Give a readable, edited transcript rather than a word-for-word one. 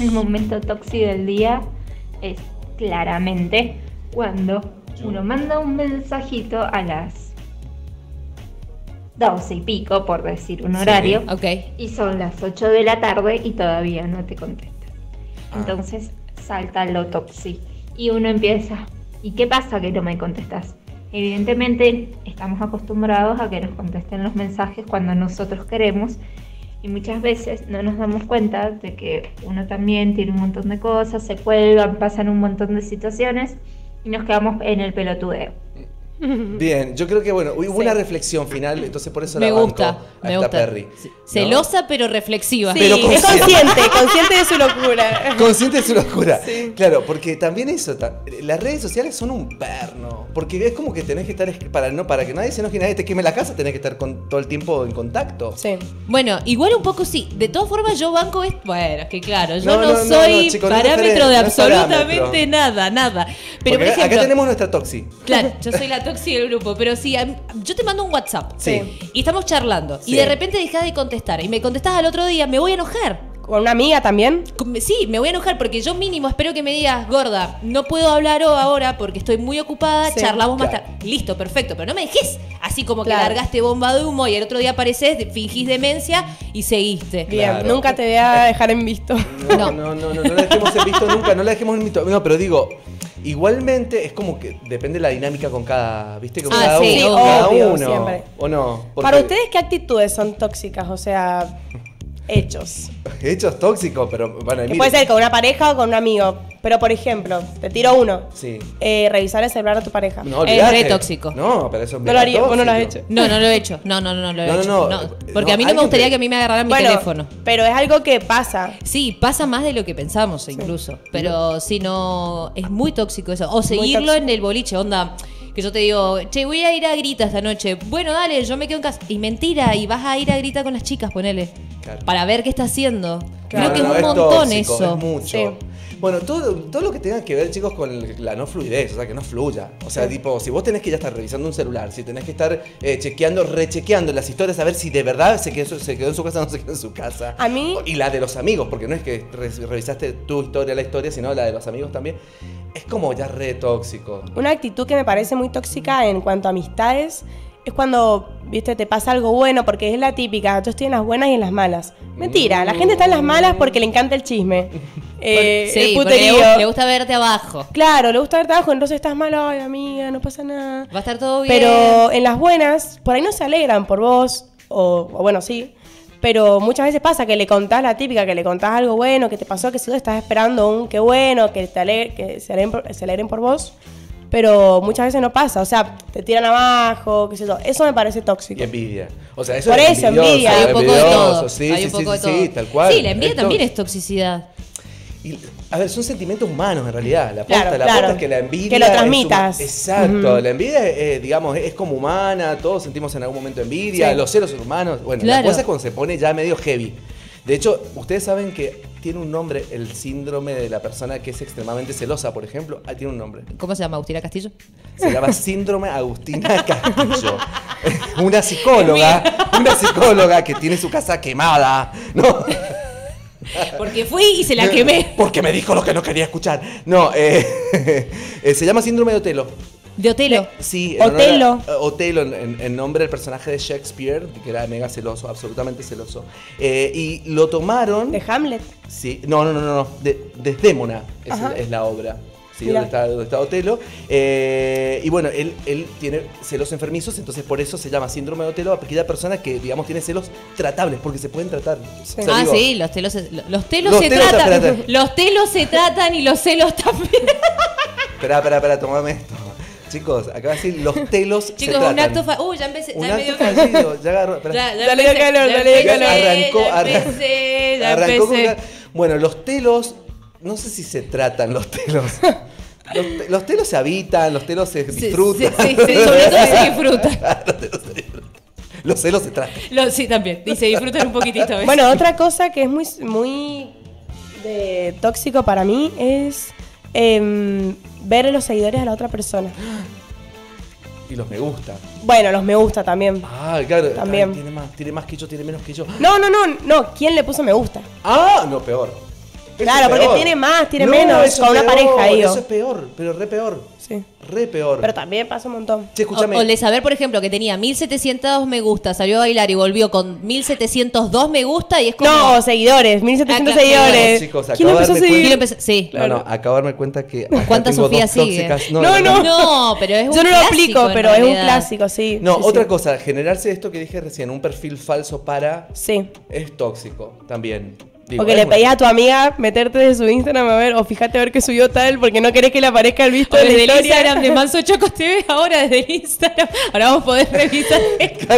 El momento tóxico del día es claramente cuando uno manda un mensajito a las 12 y pico, por decir un horario, y son las 8 de la tarde y todavía no te contestan. Entonces salta lo tóxico y uno empieza, ¿y qué pasa que no me contestas? Evidentemente estamos acostumbrados a que nos contesten los mensajes cuando nosotros queremos y muchas veces no nos damos cuenta de que uno también tiene un montón de cosas, se cuelgan, pasan un montón de situaciones y nos quedamos en el pelotudeo. Bien, yo creo que hubo una reflexión final, entonces por eso me la banco gusta, a me esta gusta. Perry. Celosa pero reflexiva. Sí, pero es consciente de su locura. Consciente de su locura. Sí. Claro, porque también eso, las redes sociales son un perno. Porque es como que tenés que estar, para que nadie se enoje y nadie te queme la casa, tenés que estar todo el tiempo en contacto. Sí. Bueno, igual un poco sí. De todas formas, yo banco esto. Bueno, es que claro, yo No, soy chicos, no parámetro de no es absolutamente parámetro. nada. Pero Porque por ejemplo, acá tenemos nuestra toxi. claro, yo soy la tóxica del grupo, pero si yo te mando un WhatsApp Sí. y estamos charlando Sí. y de repente dejas de contestar y me contestás al otro día, me voy a enojar. ¿Con una amiga también? Sí, me voy a enojar porque yo mínimo espero que me digas, gorda, no puedo hablar ahora porque estoy muy ocupada, Sí, charlamos más claro. tarde. Listo, perfecto, pero no me dejes así como que Claro. largaste bomba de humo y el otro día apareces, fingís demencia y seguiste. Bien, Claro. nunca te voy a dejar en visto. No la dejemos en visto nunca, no la dejemos en visto. No, pero digo, igualmente es como que depende de la dinámica con cada, ¿viste? Con cada sí, uno. obvio, Cada uno. siempre. ¿O no? Porque Para ustedes, ¿qué actitudes son tóxicas? O sea, hechos. hechos tóxicos, pero bueno, Que mire. puede ser con una pareja o con un amigo. Pero, por ejemplo, te tiro uno. Sí. Revisar el celular de tu pareja. No, Es olvidate. re tóxico. No, pero eso es No lo haría, vos no lo has tóxico. hecho. No lo he hecho. No lo he No, hecho. no, Porque no, a mí no me alguien gustaría te- que a mí me agarraran mi Bueno, teléfono. pero es algo que pasa. Sí, pasa más de lo que pensamos incluso. Pero si no, es muy tóxico eso. O seguirlo tóxico. en el boliche, onda. Que yo te digo, che, voy a ir a Grita esta noche. Bueno, dale, yo me quedo en casa. Y mentira, y vas a ir a Grita con las chicas, ponele. Claro. Para ver qué está haciendo. Claro. Creo que No, es un montón tóxico, eso. Es mucho. Sí. Bueno, todo lo que tenga que ver, chicos, con la no fluidez, o sea, que no fluya. O sea, tipo, si vos tenés que ya estar revisando un celular, si tenés que estar rechequeando las historias a ver si de verdad se quedó en su casa o no se quedó en su casa. A mí- Y la de los amigos, porque no es que revisaste tu historia, la historia, sino la de los amigos también. Es como ya re tóxico. Una actitud que me parece muy tóxica en cuanto a amistades es cuando, viste, te pasa algo bueno, porque es la típica, yo estoy en las buenas y en las malas. Mentira, la gente está en las malas porque le encanta el chisme. El Sí, porque puterío. le gusta verte abajo. Claro, le gusta ver trabajo, entonces estás mal, ay amiga, no pasa nada. Va a estar todo bien. Pero en las buenas, por ahí no se alegran por vos, o bueno, sí. Pero muchas veces pasa que le contás la típica, que le contás algo bueno, que te pasó, que si tú estás esperando un qué bueno, que se alegren por vos. Pero muchas veces no pasa, o sea, te tiran abajo, qué sé yo. Eso me parece tóxico. Y envidia. O sea, eso Por es eso, envidioso, envidia. Hay un poco de envidioso, todo. Sí, Hay sí, un poco de sí, todo. sí, tal cual. Sí, la envidia también tóxico. es toxicidad. Y, a ver, son sentimientos humanos en realidad. La Claro, posta, claro. es que la envidia. Que lo es transmitas. Exacto. La envidia, digamos, es como humana. Todos sentimos en algún momento envidia. Sí. Los celos son humanos. Bueno, Claro. la cosa es cuando se pone ya medio heavy. De hecho, ustedes saben que tiene un nombre el síndrome de la persona que es extremadamente celosa, por ejemplo. Ah, tiene un nombre. ¿Cómo se llama? ¿Agustina Castillo? Se llama síndrome Agustina Castillo. Una psicóloga que tiene su casa quemada. No. Porque fui y se la quemé. Porque me dijo lo que no quería escuchar. No, se llama síndrome de Otelo. De Otelo. Sí, Otelo. Otelo, en nombre del personaje de Shakespeare, que era mega celoso, absolutamente celoso. Y lo tomaron. De Hamlet. Sí, no. Desdémona Ajá. es la obra. Sí, Mirá. donde está Otelo. Y bueno, él tiene celos enfermizos, entonces por eso se llama síndrome de Otelo, a aquella persona que, digamos, tiene celos tratables, porque se pueden tratar. Sí. O sea, digo, Sí, los telos se Los tratan. tratan. Los telos se tratan y los celos también. Esperá, tomame esto. Chicos, acaba de decir, los telos se Chicos, tratan. un acto ya empecé. Un Ya me acto dio calor. fallido, ya agarró. Esperá. Dale de calor, dale de calor. Arrancó con bueno, los telos, no sé si se tratan los telos. Los telos se habitan, los telos se disfrutan. Sí, sobre todo se disfrutan. Los telos se disfrutan. Los celos se tratan. Sí, también. Y se disfrutan un poquitito. ¿ves? Bueno, otra cosa que es muy tóxico para mí es ver los seguidores de la otra persona. Y los me gusta. Bueno, los me gusta también. Ah, claro. También. Ay, tiene más que yo, tiene menos que yo. No. ¿Quién le puso me gusta? Ah, no, peor. Claro, porque tiene más, tiene menos con una pareja, digo. Eso es peor, pero re peor. Sí. Re peor. Pero también pasa un montón. Che, escúchame. O de saber, por ejemplo, que tenía 1700 me gusta, salió a bailar y volvió con 1702 me gusta y es como... No, seguidores, 1700 seguidores. Chicos, ¿Quién empezó a seguir? Sí. No, acabo de darme cuenta que acá ¿Cuántas tengo Sofía dos sigue? tóxicas. No, pero es un Yo no lo aplico, pero es un realidad. clásico, sí. No, sí, otra sí. cosa, generarse esto que dije recién, un perfil falso para... Sí. Es tóxico también. Digo, O que es le muy- pedís a tu amiga meterte de su Instagram a ver, o fíjate a ver que subió tal, porque no querés que le aparezca el visto O de la desde el historia. Instagram de Manso Chocos TV, ahora desde el Instagram. Ahora vamos a poder revisar.